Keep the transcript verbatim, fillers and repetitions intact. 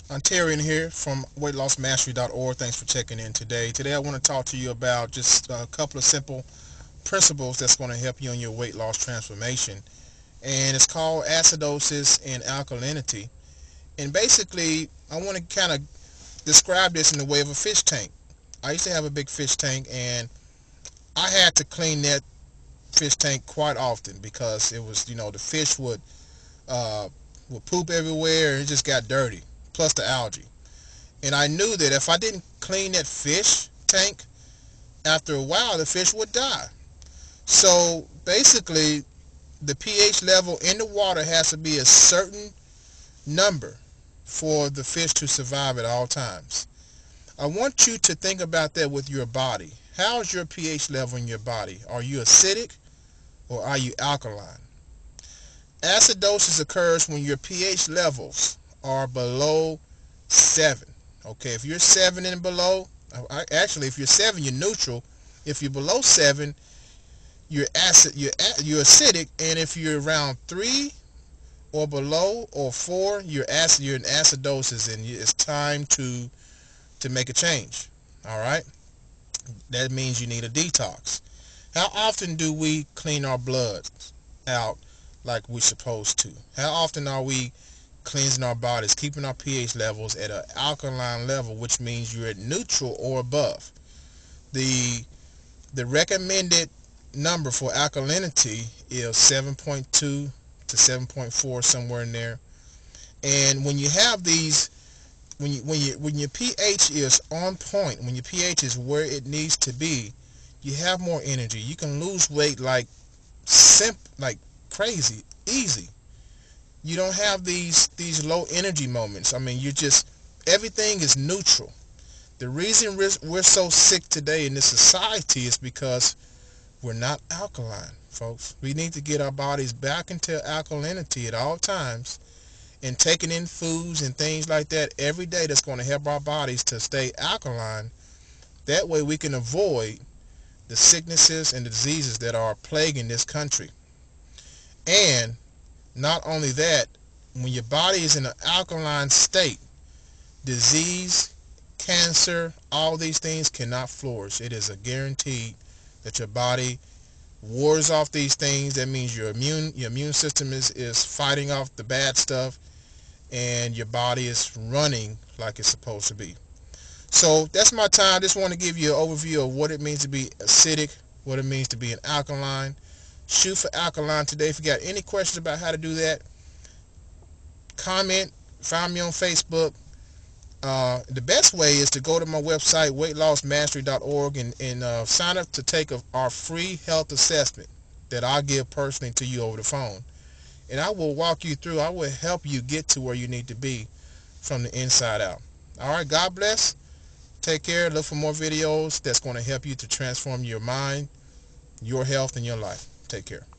Ontarian here from weight loss mastery dot org. Thanks for checking in today. Today I want to talk to you about just a couple of simple principles that's going to help you on your weight loss transformation. And it's called acidosis and alkalinity. And basically, I want to kind of describe this in the way of a fish tank. I used to have a big fish tank, and I had to clean that fish tank quite often because it was, you know, the fish would uh, would poop everywhere and it just got dirty, plus the algae. And I knew that if I didn't clean that fish tank, after a while the fish would die. So basically, the pH level in the water has to be a certain number for the fish to survive at all times. I want you to think about that with your body. How's your pH level in your body? Are you acidic or are you alkaline? Acidosis occurs when your pH levels are below seven. Okay, if you're seven and below, actually if you're seven, you're neutral. If you're below seven, you're acid, you're you're acidic, and if you're around three or below or four, you're acid, you're in acidosis, and it's time to to make a change. All right, that means you need a detox. How often do we clean our blood out like we're supposed to? How often are we cleansing our bodies, keeping our pH levels at an alkaline level, which means you're at neutral or above? The the recommended number for alkalinity is seven point two to seven point four, somewhere in there. And when you have these, when you when you when your pH is on point, when your pH is where it needs to be, you have more energy. You can lose weight like simp like crazy, easy. You don't have these these low energy moments. I mean, you just, everything is neutral. The reason we're, we're so sick today in this society is because we're not alkaline, folks. We need to get our bodies back into alkalinity at all times, and taking in foods and things like that every day that's going to help our bodies to stay alkaline. That way we can avoid the sicknesses and the diseases that are plaguing this country. And not only that, when your body is in an alkaline state, disease, cancer, all these things cannot flourish. It is a guarantee that your body wars off these things. That means your immune your immune system is, is fighting off the bad stuff, and your body is running like it's supposed to be. So that's my time. Just want to give you an overview of what it means to be acidic, what it means to be an alkaline. Shoot for alkaline today. If you got any questions about how to do that, comment, find me on Facebook. Uh, the best way is to go to my website, weight loss mastery dot org, and, and uh, sign up to take a, our free health assessment that I'll give personally to you over the phone. And I will walk you through, I will help you get to where you need to be from the inside out. All right, God bless. Take care. Look for more videos that's going to help you to transform your mind, your health, and your life. Take care.